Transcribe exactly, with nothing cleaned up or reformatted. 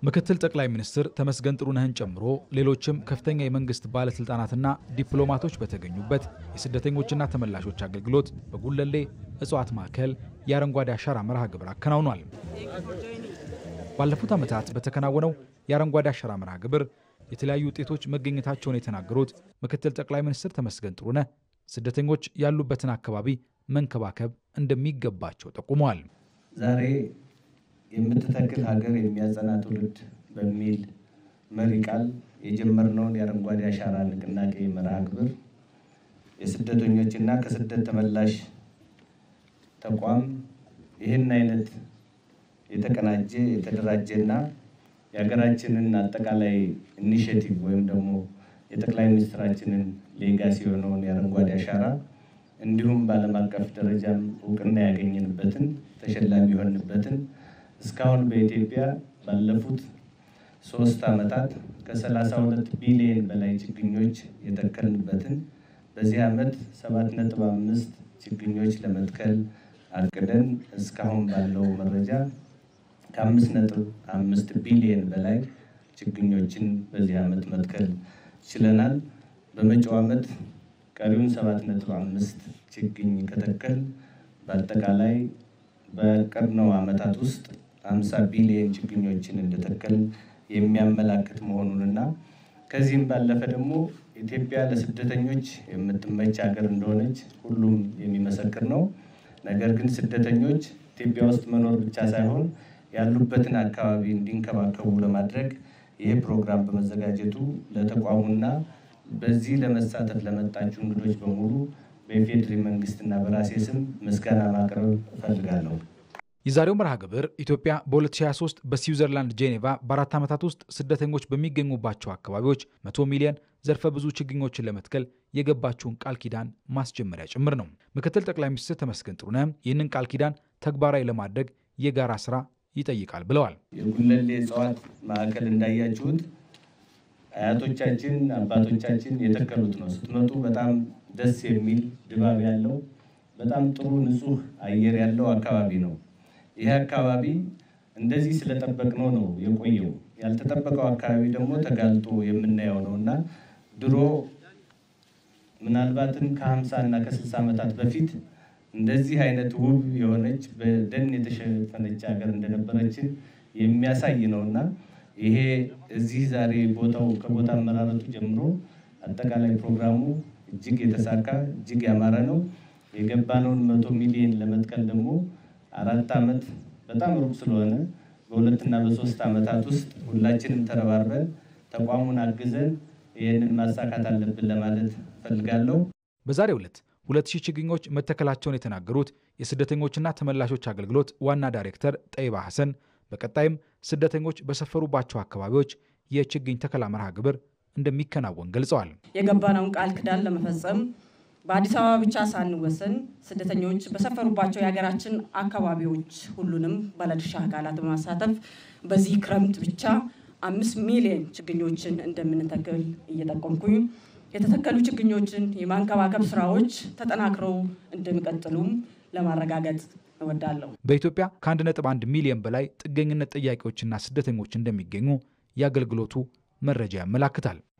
ምክትል ጠቅላይ ሚኒስትር ተመስገን ጥሩነህን ጨምሮ ሌሎችም ከፍተኛ የመንግስት ባለስልጣናትና ዲፕሎማቶች በተገኙበት የስደተኞችና ተመላሾች አገልግሎት በጉለሌ እጽዋት ማዕከል የአረንጓዴ አሻራ መርሃ ግብር አከናውኗል። ባለፉት ዓመታት በተከናወነው የአረንጓዴ አሻራ መርሃ ግብር የተለያዩ ውጤቶች መገኘታቸውን የተናገሩት ምክትል ጠቅላይ ሚኒስትር ተመስገን ጥሩነህ ስደተኞች ያሉበትን አካባቢ መንከባከብ እንደሚገባቸው ጠቁመዋል። ዛሬ የምትተክል ሀገር የሚያጸና ትውልድ በሚል መሪ ቃል የጀመርነውን የአረንጓዴ አሻራ ንቅናቄ መርሃ ግብር የስደተኞችና ከስደት ተመላሽ ተቋም ይህን አይነት የተቀናጀ የተደራጀና የሀገራችንን አጠቃላይ ኢኒሼቲቭ ወይም ደግሞ የጠቅላይ ሚኒስትራችንን ሌጋሲ የሆነውን የአረንጓዴ አሻራ እንዲሁም በዓለም አቀፍ ደረጃም እውቅና ያገኘንበትን ተሸላሚ የሆንበትን እስካሁን በኢትዮጵያ ባለፉት ሶስት ዓመታት ከሰላሳ ሁለት ቢሊዮን በላይ ችግኞች የተከልንበትን በዚህ ዓመት ሰባት ነጥብ አምስት ችግኞች ለመትከል አቅደን እስካሁን ባለው መረጃ ከአምስት ነጥብ አምስት ቢሊዮን በላይ ችግኞችን በዚህ ዓመት መትከል ችለናል። በመጪው ዓመት ቀሪውን ሰባት ነጥብ አምስት ችግኝ ከተከል በአጠቃላይ በቀድሞ ዓመታት ውስጥ አምሳ ቢሊዮን ችግኞችን እንደተከል የሚያመላክት መሆኑንና ከዚህም ባለፈ ደግሞ ኢትዮጵያ ለስደተኞች የምትመች ሀገር እንደሆነች ሁሉም የሚመሰክር ነው። ነገር ግን ስደተኞች ኢትዮጵያ ውስጥ መኖር ብቻ ሳይሆን ያሉበትን አካባቢ እንዲንከባከቡ ለማድረግ ይህ ፕሮግራም በመዘጋጀቱ ለተቋሙና በዚህ ለመሳተፍ ለመጣችሁ እንግዶች በሙሉ በኢፌዴሪ መንግስትና በራሴ ስም ምስጋና ማቅረብ እፈልጋለሁ። የዛሬው መርሃ ግብር ኢትዮጵያ በሁለት ሺህ ሃያ ሶስት በስዊዘርላንድ ጄኔቫ በአራት ዓመታት ውስጥ ስደተኞች በሚገኙባቸው አካባቢዎች መቶ ሚሊዮን ዘርፈ ብዙ ችግኞችን ለመትከል የገባችውን ቃል ኪዳን ማስጀመሪያ ጭምር ነው። ምክትል ጠቅላይ ሚኒስትር ተመስገን ጥሩነህ ይህንን ቃል ኪዳን ተግባራዊ ለማድረግ የጋራ ስራ ይጠይቃል ብለዋል። የጉለሌ እጽዋት ማዕከል እንዳያችሁት አያቶቻችን አባቶቻችን የተከሉት ነው። ስትመጡ በጣም ደስ የሚል ድባብ ያለው በጣም ጥሩ ንጹህ አየር ያለው አካባቢ ነው። ይህ አካባቢ እንደዚህ ስለጠበቅነው ነው የቆየው። ያልተጠበቀው አካባቢ ደግሞ ተጋልጦ የምናየው ነውና ድሮ ምናልባትም ከሀምሳ እና ከስልሳ ዓመታት በፊት እንደዚህ አይነት ውብ የሆነች በደን የተሸፈነች ሀገር እንደነበረችን የሚያሳይ ነውና ይሄ እዚህ ዛሬ ቦታው ከቦታ አመራረጡ ጀምሮ አጠቃላይ ፕሮግራሙ እጅግ የተሳካ እጅግ ያማረ ነው። የገባነውን መቶ ሚሊዮን ለመትከል ደግሞ አራት ዓመት በጣም ሩቅ ስለሆነ በሁለትና በሶስት ዓመታት ውስጥ ሁላችንም ተረባርበን ተቋሙን አግዘን ይህንን ማሳካት አለብን ለማለት ፈልጋለሁ። በዛሬው ዕለት ሁለት ሺህ ችግኞች መተከላቸውን የተናገሩት የስደተኞችና ተመላሾች አገልግሎት ዋና ዳይሬክተር ጠይባ ሐሰን በቀጣይም ስደተኞች በሰፈሩባቸው አካባቢዎች የችግኝ ተከላ መርሃ ግብር እንደሚከናወን ገልጸዋል። የገባነውን ቃል ኪዳን ለመፈጸም በአዲስ አበባ ብቻ ሳንወሰን ስደተኞች በሰፈሩባቸው የሀገራችን አካባቢዎች ሁሉንም ባለድርሻ አካላት በማሳተፍ በዚህ ክረምት ብቻ አምስት ሚሊዮን ችግኞችን እንደምንተክል እየጠቆምኩኝ የተተከሉ ችግኞችን የማንከባከብ ስራዎች ተጠናክረው እንደሚቀጥሉም ለማረጋገጥ እወዳለሁ። በኢትዮጵያ ከአንድ ነጥብ አንድ ሚሊዮን በላይ ጥገኝነት ጥያቄዎችና ስደተኞች እንደሚገኙ የአገልግሎቱ መረጃ ያመላክታል።